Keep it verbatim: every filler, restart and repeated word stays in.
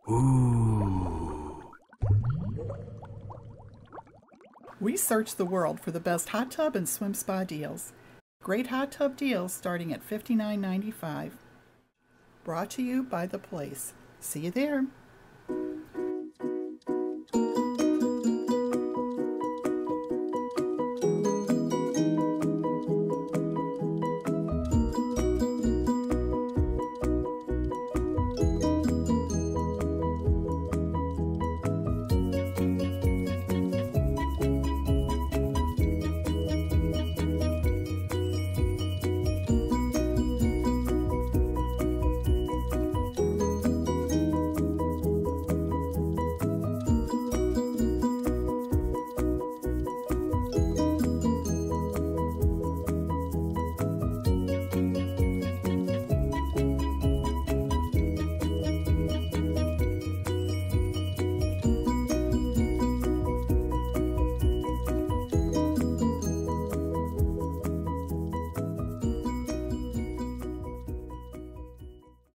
Ooh. We search the world for the best hot tub and swim spa deals. Great hot tub deals starting at fifty-nine ninety-five. Brought to you by The Place. See you there.